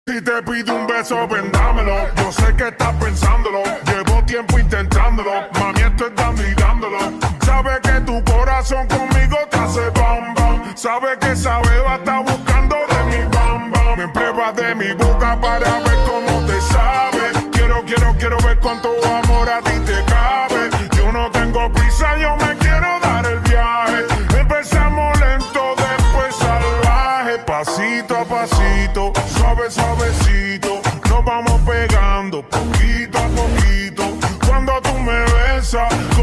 Si te pido un beso, vendámelo. Yo sé que estás pensándolo. Llevo tiempo intentándolo. Mami, estoy dando y dándolo. Sabe que tu corazón conmigo te hace bam bam. Sabe que esa beba está buscando de mi bam bam. Me prueba de mi boca para ver cómo te sabe. Quiero ver cuánto amor a ti te cabe. Yo no tengo prisa, yo me quiero dar el viaje. Empezamos lento, después salvaje. Pasito a pasito, suavecito, nos vamos pegando poquito a poquito. Cuando tú me besas